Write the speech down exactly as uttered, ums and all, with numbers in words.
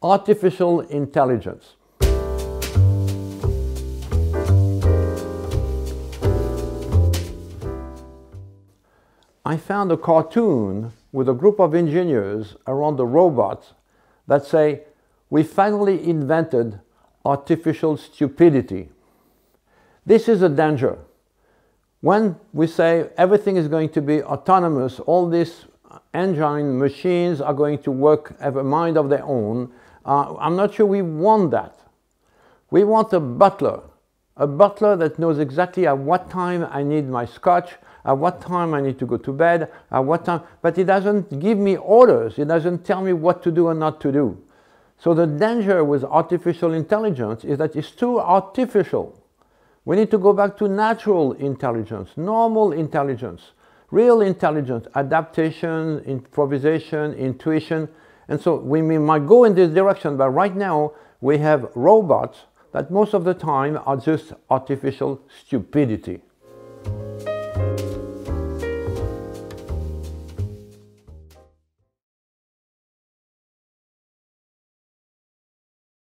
artificial intelligence. I found a cartoon with a group of engineers around the robots that say, we finally invented artificial stupidity. This is a danger. When we say everything is going to be autonomous, all these engine machines are going to work, have a mind of their own, uh, I'm not sure we want that. We want a butler, a butler that knows exactly at what time I need my scotch, at what time I need to go to bed, at what time, but it doesn't give me orders, it doesn't tell me what to do and not to do. So the danger with artificial intelligence is that it's too artificial. We need to go back to natural intelligence, normal intelligence, real intelligence, adaptation, improvisation, intuition. And so we might go in this direction, but right now we have robots that most of the time are just artificial stupidity.